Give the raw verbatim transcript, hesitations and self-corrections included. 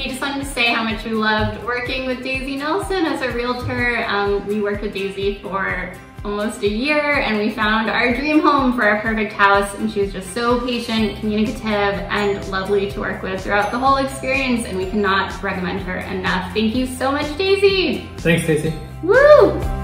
we just wanted to say how much we loved working with Daisy Nelson as a realtor. Um, we worked with Daisy for almost a year and we found our dream home for our perfect house, and she was just so patient, communicative, and lovely to work with throughout the whole experience, and we cannot recommend her enough. Thank you so much, Daisy. Thanks, Daisy. Woo!